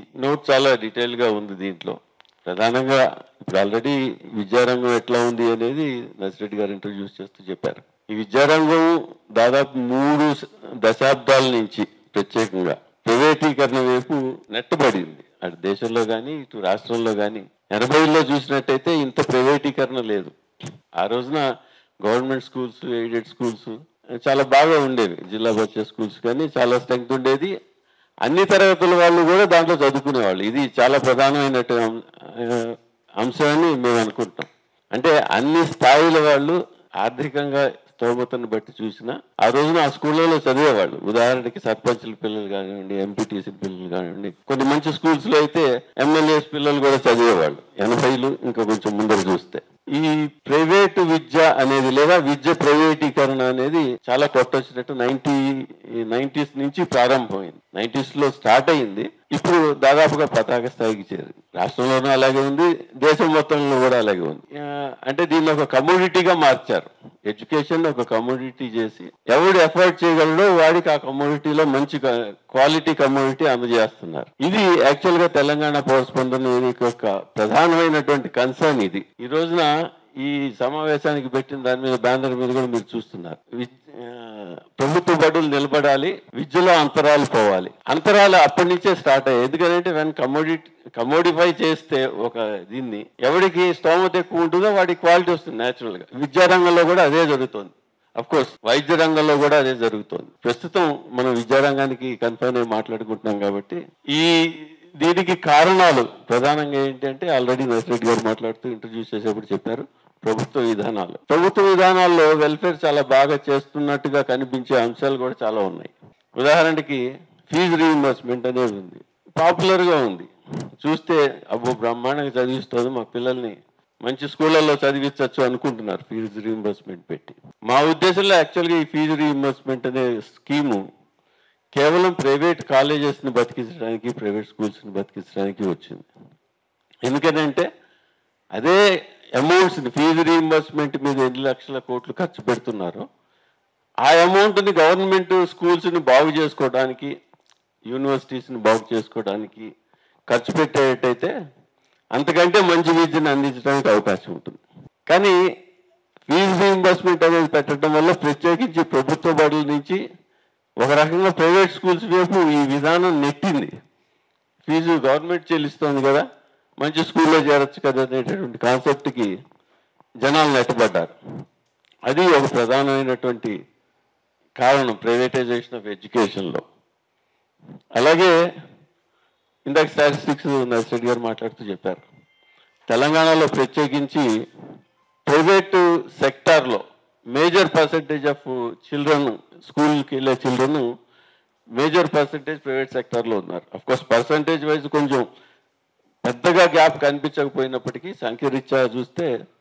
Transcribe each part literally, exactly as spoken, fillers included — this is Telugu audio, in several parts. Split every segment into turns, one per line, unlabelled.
నోట్ చాలా డీటెయిల్గా ఉంది దీంట్లో. ప్రధానంగా ఇప్పుడు ఆల్రెడీ విద్యారంగం ఎట్లా ఉంది అనేది నర్సిరెడ్డి గారు ఇంట్రడ్యూస్ చేస్తూ చెప్పారు. ఈ విద్యారంగం దాదాపు మూడు దశాబ్దాల నుంచి ప్రత్యేకంగా ప్రైవేటీకరణ వైపు నెట్టబడింది. అటు దేశంలో కానీ ఇటు రాష్ట్రంలో కానీ. ఎనభైలో చూసినట్టయితే ఇంత ప్రైవేటీకరణ లేదు. ఆ రోజున గవర్నమెంట్ స్కూల్స్, ఎయిడెడ్ స్కూల్స్ చాలా బాగా ఉండేవి. జిల్లా పరిషత్ స్కూల్స్ కానీ చాలా స్ట్రెంగ్త్ ఉండేది. అన్ని తరగతుల వాళ్ళు కూడా దాంట్లో చదువుకునేవాళ్ళు. ఇది చాలా ప్రధానమైనటువంటి అంశాన్ని మేము అనుకుంటాం. అంటే అన్ని స్థాయిల వాళ్ళు ఆర్థికంగా స్తోమతను బట్టి చూసినా ఆ రోజున ఆ స్కూళ్ళలో చదివేవాళ్ళు. ఉదాహరణకి సర్పంచుల పిల్లలు కానివ్వండి, ఎంపీటీసీ పిల్లలు కానివ్వండి, కొన్ని మంచి స్కూల్స్లో అయితే ఎమ్మెల్యేస్ పిల్లలు కూడా చదివేవాళ్ళు. ఎనభైలు ఇంకా కొంచెం ముందర చూస్తే ఈ ప్రైవేటు విద్య అనేది లేదా విద్య ప్రైవేటీకరణ అనేది చాలా కొట్టొచ్చినట్టు నైన్టీ నైన్టీస్ నుంచి ప్రారంభమైంది. నైన్టీస్ లో స్టార్ట్ అయింది. ఇప్పుడు దాదాపుగా పతాక స్థాయికి చేరింది. రాష్ట్రంలోనూ అలాగే ఉంది, దేశం మొత్తంలో కూడా అలాగే ఉంది. అంటే దీన్ని ఒక కమోడిటీగా మార్చారు. ఎడ్యుకేషన్ ఒక కమోడిటీ చేసి ఎవడు ఎఫర్ట్ చేయగలడో వాడికి ఆ కమోడిటీలో మంచి క్వాలిటీ కమోడిటీ అందజేస్తున్నారు. ఇది యాక్చువల్ గా తెలంగాణ పౌర స్పందన యొక్క ప్రధానమైనటువంటి కన్సర్న్. ఇది ఈ రోజున ఈ సమావేశానికి పెట్టిన దాని మీద బ్యానర్ మీద కూడా మీరు చూస్తున్నారు. ప్రభుత్వ బడులు నిలబడాలి, విద్యలో అంతరాలు పోవాలి. అంతరాలు అప్పటి నుంచే స్టార్ట్ అయ్యాయి. ఎందుకంటే వెన్ కమోడిటీ కమోడిఫై చేస్తే ఒక దీన్ని ఎవరికి స్తోమత ఎక్కువ ఉంటుందో వాడికి క్వాలిటీ వస్తుంది న్యాచురల్ గా. విద్యారంగంలో కూడా అదే జరుగుతుంది. అఫ్ కోర్స్ వైద్య రంగంలో కూడా అదే జరుగుతుంది. ప్రస్తుతం మనం విద్యారంగానికి కన్ఫైన్ అయి మాట్లాడుకుంటున్నాం కాబట్టి ఈ దీనికి కారణాలు ప్రధానంగా ఏంటంటే ఆల్రెడీ నర్సిరెడ్డి గారు మాట్లాడుతూ ఇంట్రడ్యూస్ చేసేప్పుడు చెప్పారు. ప్రభుత్వ విధానాలు ప్రభుత్వ విధానాల్లో వెల్ఫేర్ చాలా బాగా చేస్తున్నట్టుగా కనిపించే అంశాలు కూడా చాలా ఉన్నాయి. ఉదాహరణకి ఫీజు రీఇంబర్స్మెంట్ అనేది ఉంది, పాపులర్ గా ఉంది. చూస్తే అబ్బో బ్రహ్మాండంగా చదివిస్తుంది, మా పిల్లల్ని మంచి స్కూళ్ళల్లో చదివించవచ్చు అనుకుంటున్నారు ఫీజు రీఇంబర్స్మెంట్ పెట్టి. మా ఉద్దేశంలో యాక్చువల్గా ఈ ఫీజు రీఇంబర్స్మెంట్ అనే స్కీము కేవలం ప్రైవేట్ కాలేజెస్ని బతికించడానికి, ప్రైవేట్ స్కూల్స్ని బతికించడానికి వచ్చింది. ఎందుకంటే అదే అమౌంట్స్ని ఫీజు రీఇంబర్స్మెంట్ మీద ఎన్ని లక్షల కోట్లు ఖర్చు పెడుతున్నారో ఆ అమౌంట్ని గవర్నమెంట్ స్కూల్స్ని బాగు చేసుకోవడానికి, యూనివర్సిటీస్ని బాగు చేసుకోవడానికి ఖర్చు పెట్టేటైతే అంతకంటే మంచి విద్యను అందించడానికి అవకాశం ఉంటుంది. కానీ ఫీజు రీఇంబర్స్మెంట్ అనేది పెట్టడం వల్ల ప్రత్యేకించి ప్రభుత్వ బడుల నుంచి ఒక రకంగా ప్రైవేట్ స్కూల్స్ వైపు ఈ విధానం నెట్టింది. ఫీజు గవర్నమెంట్ చెల్లిస్తుంది కదా, మంచి స్కూల్లో చేరొచ్చు కదా అనేటటువంటి కాన్సెప్ట్కి జనాలు నెట్టబడ్డారు. అది ఒక ప్రధానమైనటువంటి కారణం ప్రైవేటైజేషన్ ఆఫ్ ఎడ్యుకేషన్లో. అలాగే ఇందాక స్టాటిస్టిక్స్ నర్సిరెడ్డి గారు మాట్లాడుతూ చెప్పారు, తెలంగాణలో ప్రత్యేకించి ప్రైవేటు సెక్టార్లో మేజర్ పర్సంటేజ్ ఆఫ్ చిల్డ్రన్, స్కూల్కి వెళ్ళే చిల్డ్రన్ మేజర్ పర్సంటేజ్ ప్రైవేట్ సెక్టార్లో ఉన్నారు. అఫ్కోర్స్ పర్సంటేజ్ వైజ్ కొంచెం పెద్దగా గ్యాప్ కనిపించకపోయినప్పటికీ సంఖ్య రీత్యా చూస్తే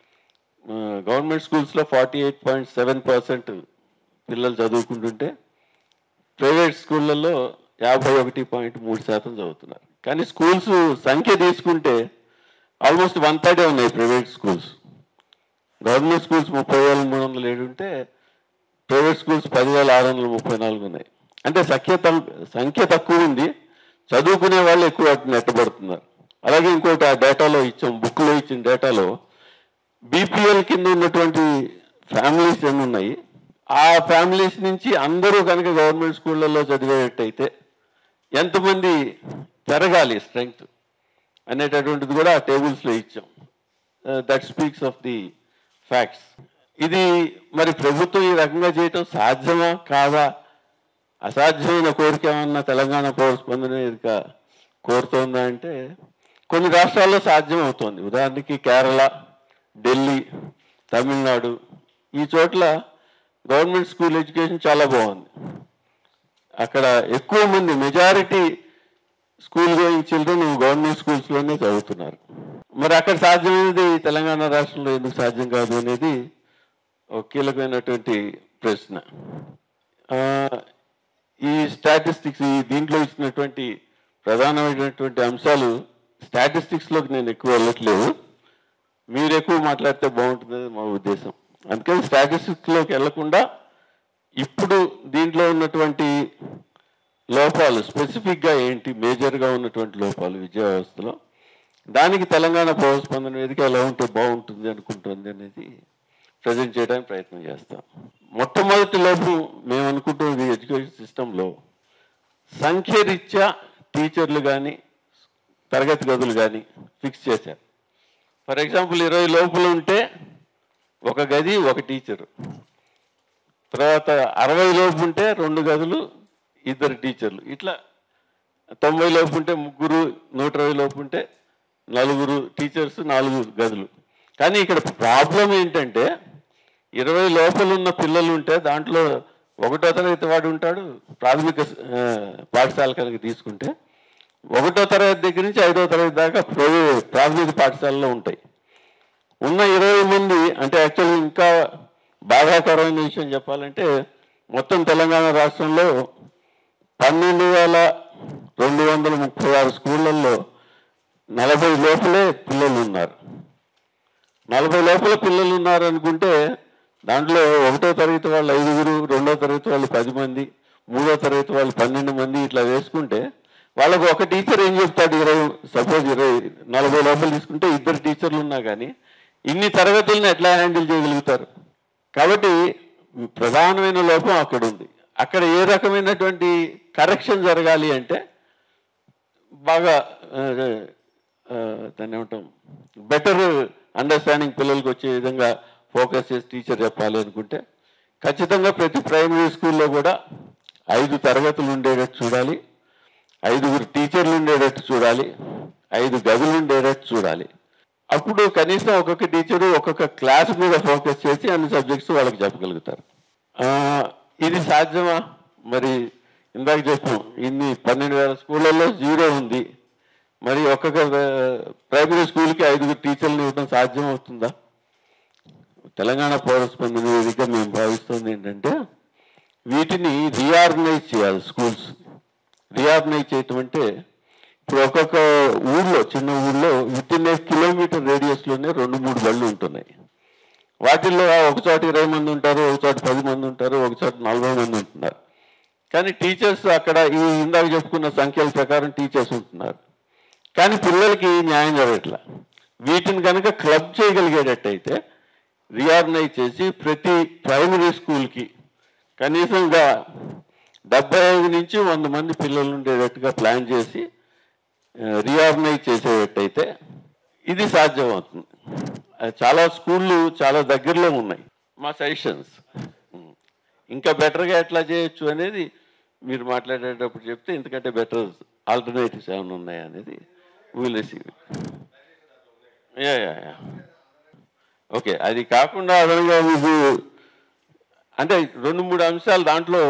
గవర్నమెంట్ స్కూల్స్లో forty eight point seven percent పిల్లలు చదువుకుంటుంటే ప్రైవేట్ స్కూళ్ళల్లో యాభై ఒకటి పాయింట్ మూడు శాతం చదువుతున్నారు. కానీ స్కూల్స్ సంఖ్య తీసుకుంటే ఆల్మోస్ట్ వన్ థర్డే ఉన్నాయి ప్రైవేట్ స్కూల్స్. గవర్నమెంట్ స్కూల్స్ ముప్పై వేల మూడు వందల ఏడు ఉంటే ప్రైవేట్ స్కూల్స్ పదివేల ఆరు వందల ముప్పై నాలుగు ఉన్నాయి. అంటే సంఖ్య సంఖ్య తక్కువ ఉంది, చదువుకునే వాళ్ళు ఎక్కువ నెట్టబడుతున్నారు. అలాగే ఇంకోటి ఆ డేటాలో ఇచ్చాం, బుక్లో ఇచ్చిన డేటాలో బీపీఎల్ కింద ఉన్నటువంటి ఫ్యామిలీస్ ఎన్ని ఉన్నాయి, ఆ ఫ్యామిలీస్ నుంచి అందరూ కనుక గవర్నమెంట్ స్కూళ్ళల్లో చదివేటట్టయితే ఎంతమంది పెరగాలి స్ట్రెంగ్త్ అనేటటువంటిది కూడా ఆ టేబుల్స్లో ఇచ్చాం. That speaks of the facts. ఇది మరి ప్రభుత్వం ఈ రకంగా చేయటం సాధ్యమా కాదా? అసాధ్యమైన కోరిక ఏమన్నా తెలంగాణ పౌర స్పందన ఇక కోరుతోందా అంటే కొన్ని రాష్ట్రాల్లో సాధ్యం అవుతోంది. ఉదాహరణకి కేరళ, ఢిల్లీ, తమిళనాడు, ఈ చోట్ల గవర్నమెంట్ స్కూల్ ఎడ్యుకేషన్ చాలా బాగుంది. అక్కడ ఎక్కువ మంది majority school going children government స్కూల్స్లోనే చదువుతున్నారు. మరి అక్కడ సాధ్యమైనది తెలంగాణ రాష్ట్రంలో ఎందుకు సాధ్యం కాదు అనేది ఒక కీలకమైనటువంటి ప్రశ్న. ఈ స్టాటిస్టిక్స్ ఈ దీంట్లో ఇచ్చినటువంటి ప్రధానమైనటువంటి అంశాలు స్టాటిస్టిక్స్లోకి నేను ఎక్కువ వెళ్ళట్లేదు, మీరు ఎక్కువ మాట్లాడితే బాగుంటుంది మా ఉద్దేశం. అందుకని స్టాటిస్టిక్స్లోకి వెళ్లకుండా ఇప్పుడు దీంట్లో ఉన్నటువంటి లోపాలు స్పెసిఫిక్గా ఏంటి, మేజర్గా ఉన్నటువంటి లోపాలు విద్యా వ్యవస్థలో, దానికి తెలంగాణ పౌరస్పందన వేదిక ఎలా ఉంటే బాగుంటుంది అనుకుంటుంది అనేది ప్రజెంట్ చేయడానికి ప్రయత్నం చేస్తాం. మొట్టమొదటి లోపం మేము అనుకుంటున్నది ఎడ్యుకేషన్ సిస్టంలో సంఖ్యరీత్యా టీచర్లు కానీ తరగతి గదులు కానీ ఫిక్స్ చేశారు. ఫర్ ఎగ్జాంపుల్ ఇరవై లోపల ఉంటే ఒక గది ఒక టీచరు, తర్వాత అరవై లోపు ఉంటే రెండు గదులు ఇద్దరు టీచర్లు, ఇట్లా తొంభై లోపు ఉంటే ముగ్గురు, నూట ఇరవై లోపు ఉంటే నలుగురు టీచర్స్, నాలుగు గదులు. కానీ ఇక్కడ ప్రాబ్లం ఏంటంటే ఇరవై లోపల ఉన్న పిల్లలు ఉంటే దాంట్లో ఒకటో తరగతి వాడు ఉంటాడు. ప్రాథమిక పాఠశాల కనుక తీసుకుంటే ఒకటో తరగతి దగ్గర నుంచి ఐదో తరగతి దాకా ప్రాథమిక పాఠశాలలో ఉంటాయి. ఉన్న ఇరవై మంది అంటే యాక్చువల్గా ఇంకా బాధాకరమైన విషయం చెప్పాలంటే మొత్తం తెలంగాణ రాష్ట్రంలో పన్నెండు వేల రెండు వందల ముప్పై ఆరు స్కూళ్ళల్లో నలభై లోపలే పిల్లలు ఉన్నారు. నలభై లోపల పిల్లలు ఉన్నారు అనుకుంటే దాంట్లో ఒకటో తరగతి వాళ్ళు ఐదుగురు, రెండో తరగతి వాళ్ళు పది మంది, మూడో తరగతి వాళ్ళు పన్నెండు మంది, ఇట్లా వేసుకుంటే వాళ్ళకు ఒక టీచర్ ఏం చెప్తాడు, ఇరవై సపోజ్ ఇరవై నలభై లోపల తీసుకుంటే ఇద్దరు టీచర్లు ఉన్నా కానీ ఇన్ని తరగతులను ఎట్లా హ్యాండిల్ చేయగలుగుతారు? కాబట్టి ప్రధానమైన లోపం అక్కడ ఉంది. అక్కడ ఏ రకమైనటువంటి కరెక్షన్ జరగాలి అంటే బాగా దాన్ని ఏమంటాం బెటర్ అండర్స్టాండింగ్ పిల్లలకు వచ్చే విధంగా ఫోకస్ చేసి టీచర్ చెప్పాలి అనుకుంటే ఖచ్చితంగా ప్రతి ప్రైమరీ స్కూల్లో కూడా ఐదు తరగతులు ఉండేటట్టు చూడాలి, ఐదుగురు టీచర్లు ఉండేటట్టు చూడాలి, ఐదు గదులు ఉండేటట్టు చూడాలి. అప్పుడు కనీసం ఒక్కొక్క టీచరు ఒక్కొక్క క్లాస్ మీద ఫోకస్ చేసి అన్ని సబ్జెక్ట్స్ వాళ్ళకి చెప్పగలుగుతారు. ఇది సాధ్యమా? మరి ఇందాక చెప్పాం ఇన్ని పన్నెండు వేల స్కూళ్ళల్లో జీరో ఉంది. మరి ఒక్కొక్క ప్రైమరీ స్కూల్కి ఐదుగురు టీచర్లు ఇవ్వడం సాధ్యం అవుతుందా? తెలంగాణ పౌరస్పందన వేదిక మేము భావిస్తుంది ఏంటంటే వీటిని రీఆర్గనైజ్ చేయాలి. స్కూల్స్ రీఆర్గనైజ్ చేయటం అంటే ఇప్పుడు ఒక్కొక్క ఊళ్ళో, చిన్న ఊళ్ళో విత్ ఇన్ ఏ కిలోమీటర్ రేడియస్లోనే రెండు మూడు బళ్ళు ఉంటున్నాయి. వాటిల్లో ఒక చోట ఇరవై మంది ఉంటారు, ఒక చోట పది మంది ఉంటారు, ఒక చోట నలభై మంది ఉంటున్నారు. కానీ టీచర్స్ అక్కడ ఈ ఇందాక చెప్పుకున్న సంఖ్యల ప్రకారం టీచర్స్ ఉంటున్నారు. కానీ పిల్లలకి న్యాయం జరగట్లా. వీటిని కనుక క్లబ్ చేయగలిగేటట్టయితే రీఆర్గనైజ్ చేసి ప్రతి ప్రైమరీ స్కూల్కి కనీసంగా డెబ్బై ఐదు నుంచి వంద మంది పిల్లలు ఉండేటట్టుగా ప్లాన్ చేసి రీఆర్గనైజ్ చేసేటట్టయితే ఇది సాధ్యమవుతుంది. చాలా స్కూళ్ళు చాలా దగ్గరలో ఉన్నాయి. మా సజెషన్స్ ఇంకా బెటర్గా ఎట్లా చేయొచ్చు అనేది మీరు మాట్లాడేటప్పుడు చెప్తే, ఎందుకంటే బెటర్ ఆల్టర్నేటివ్స్ ఏమైనా ఉన్నాయా అనేది will receive. Yeah yeah yeah okay. అది కాకుండా అదనంగా మీకు అంటే రెండు మూడు అంశాలు దాంట్లో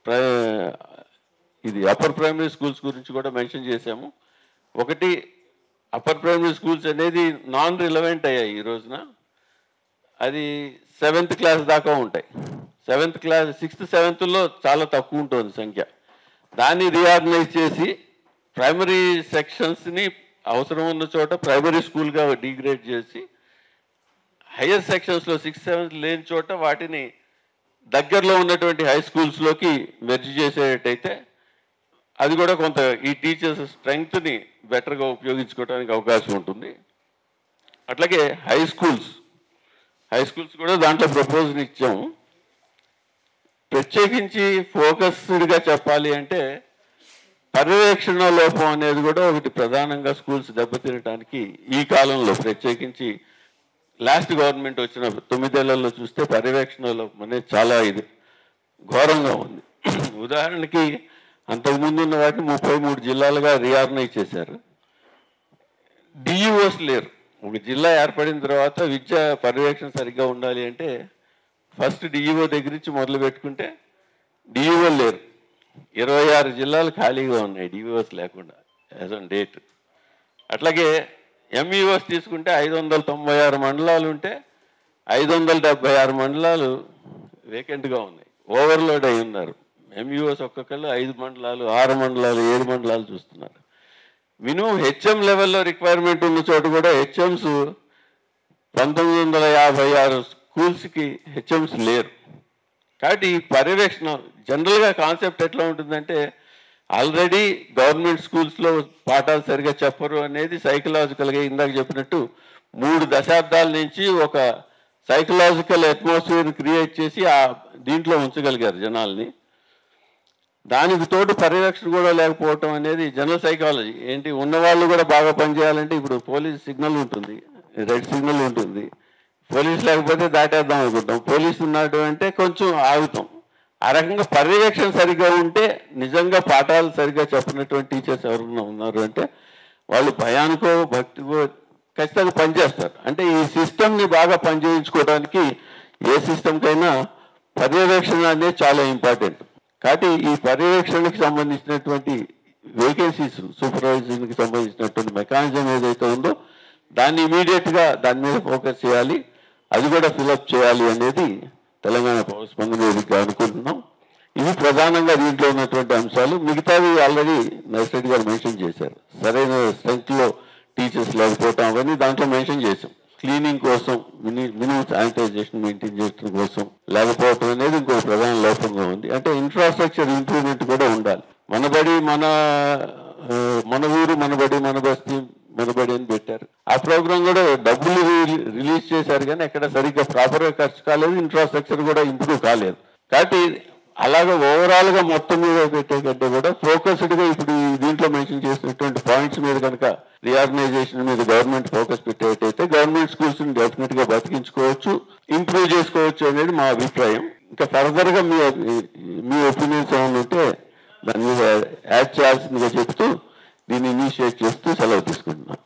ఇది అప్పర్ ప్రైమరీ స్కూల్స్ గురించి కూడా మెన్షన్ చేశాము. ఒకటి, అప్పర్ ప్రైమరీ స్కూల్స్ అనేది నాన్ రిలవెంట్ అయ్యాయి ఈ రోజున. అది సెవెంత్ క్లాస్ దాకా ఉంటాయి. సెవెంత్ క్లాస్ సిక్స్త్ సెవెంత్లో చాలా తక్కువ ఉంటుంది సంఖ్య. దాన్ని రీఆర్గనైజ్ చేసి ప్రైమరీ సెక్షన్స్ని అవసరం ఉన్న చోట ప్రైమరీ స్కూల్గా డిగ్రేడ్ చేసి హయ్యర్ సెక్షన్స్లో సిక్స్త్ సెవెంత్ లేని చోట వాటిని దగ్గరలో ఉన్నటువంటి హై స్కూల్స్లోకి మెర్జ్ చేసేటట్టయితే అది కూడా కొంత ఈ టీచర్స్ స్ట్రెంగ్త్ని బెటర్గా ఉపయోగించుకోవడానికి అవకాశం ఉంటుంది. అట్లాగే హై స్కూల్స్ హై స్కూల్స్ కూడా దాంట్లో ప్రపోజల్ ఇచ్చాము. ప్రత్యేకించి ఫోకస్డ్గా చెప్పాలి అంటే పర్యవేక్షణ లోపం అనేది కూడా ఒకటి ప్రధానంగా స్కూల్స్ దెబ్బతినడానికి ఈ కాలంలో, ప్రత్యేకించి లాస్ట్ గవర్నమెంట్ వచ్చిన తొమ్మిదేళ్లలో చూస్తే పర్యవేక్షణ లోపం అనేది చాలా ఇది ఘోరంగా ఉంది. ఉదాహరణకి అంతకుముందు ఉన్న వాటిని ముప్పై మూడు జిల్లాలుగా రీఆర్గనైజ్ చేశారు. డిఈఓస్ లేరు. ఒక జిల్లా ఏర్పడిన తర్వాత విద్యా పర్యవేక్షణ సరిగ్గా ఉండాలి అంటే ఫస్ట్ డిఈఓ దగ్గర నుంచి మొదలు పెట్టుకుంటే డిఈఓ లేరు. ఇరవై ఆరు జిల్లాలు ఖాళీగా ఉన్నాయి డిఈఓస్ లేకుండా యాజ్ ఆన్ డేట్. అట్లాగే ఎంఈఓస్ తీసుకుంటే ఐదు వందల తొంభై ఆరు మండలాలు ఉంటే ఐదు వందల డెబ్బై ఆరు మండలాలు వేకెంట్గా ఉన్నాయి, ఓవర్లోడ్ అయి ఉన్నారు. ఎంఈఓస్ ఒక్కొక్కళ్ళు ఐదు మండలాలు, ఆరు మండలాలు, ఏడు మండలాలు చూస్తున్నారు. మినిమం హెచ్ఎం లెవెల్లో రిక్వైర్మెంట్ ఉన్న చోట కూడా హెచ్ఎంస్ పంతొమ్మిది వందల యాభై ఆరు స్కూల్స్కి హెచ్ఎంస్ లేరు. కాబట్టి ఈ పర్యవేక్షణ జనరల్గా కాన్సెప్ట్ ఎట్లా ఉంటుందంటే ఆల్రెడీ గవర్నమెంట్ స్కూల్స్లో పాఠాలు సరిగా చెప్పరు అనేది సైకలాజికల్గా ఇందాక చెప్పినట్టు మూడు దశాబ్దాల నుంచి ఒక సైకలాజికల్ అట్మాస్ఫియర్ క్రియేట్ చేసి ఆ దీంట్లో ఉంచగలిగారు జనాల్ని. దానికి తోడు పరిరక్షణ కూడా లేకపోవటం అనేది జనరల్ సైకాలజీ. ఏంటి, ఉన్నవాళ్ళు కూడా బాగా పనిచేయాలంటే ఇప్పుడు పోలీస్ సిగ్నల్ ఉంటుంది, రెడ్ సిగ్నల్ ఉంటుంది, పోలీస్ లేకపోతే దాటేద్దాం అనుకుంటాం, పోలీసు ఉన్నాడు అంటే కొంచెం ఆగుతాం. ఆ రకంగా పర్యవేక్షణ సరిగ్గా ఉంటే నిజంగా పాఠాలు సరిగ్గా చెప్పినటువంటి టీచర్స్ ఎవరైనా ఉన్నారు అంటే వాళ్ళు భయానికో భక్తికో ఖచ్చితంగా పనిచేస్తారు. అంటే ఈ సిస్టమ్ని బాగా పనిచేయించుకోవడానికి ఏ సిస్టమ్కైనా పర్యవేక్షణ అనేది చాలా ఇంపార్టెంట్. కాబట్టి ఈ పర్యవేక్షణకి సంబంధించినటువంటి వేకెన్సీస్, సూపర్వైజర్కి సంబంధించినటువంటి మెకానిజం ఏదైతే ఉందో దాన్ని ఇమీడియట్గా దాని మీద ఫోకస్ చేయాలి, అది కూడా ఫిలప్ చేయాలి అనేది తెలంగాణ పౌర స్పందన వేదికగా అనుకుంటున్నాం. ఇవి ప్రధానంగా దీంట్లో ఉన్నటువంటి అంశాలు. మిగతావి ఆల్రెడీ నర్సిరెడ్డి గారు మెన్షన్ చేశారు. సరైన స్ట్రెంగ్త్లో టీచర్స్ లేకపోవటం అవన్నీ దాంట్లో మెన్షన్ చేశాం. క్లీనింగ్ కోసం, మిని మినిమం శానిటైజేషన్ మెయింటైన్ చేయడం కోసం లేకపోవటం అనేది ఇంకో ప్రధాన లోపంగా ఉంది. అంటే ఇన్ఫ్రాస్ట్రక్చర్ ఇంప్రూవ్మెంట్ కూడా ఉండాలి. మనబడి మన మన ఊరు మనబడి మన బస్తీ మనబడి అని పెట్టారు. ఆ ప్రోగ్రామ్ కూడా డబ్బులు రిలీజ్ చేశారు కానీ ఎక్కడ సరిగ్గా ప్రాపర్గా ఖర్చు కాలేదు, ఇన్ఫ్రాస్ట్రక్చర్ కూడా ఇంప్రూవ్ కాలేదు. కాబట్టి అలాగే ఓవరాల్గా మొత్తం మీద పెట్టే కంటే కూడా ఫోకస్డ్గా ఇప్పుడు దీంట్లో మెన్షన్ చేసినటువంటి పాయింట్స్ మీద కనుక రీఆర్గనైజేషన్ మీద గవర్నమెంట్ ఫోకస్ పెట్టేటైతే గవర్నమెంట్ స్కూల్స్ని డెఫినెట్గా బతికించుకోవచ్చు, ఇంప్రూవ్ చేసుకోవచ్చు అనేది మా అభిప్రాయం. ఇంకా ఫర్దర్గా మీ మీ ఒపీనియన్స్ ఏమైనా ఉంటే దాని మీద యాడ్ చేయాల్సిందిగా చెప్తూ దీన్ని ఇనిషియేట్ చేస్తూ సెలవు తీసుకుంటున్నాం.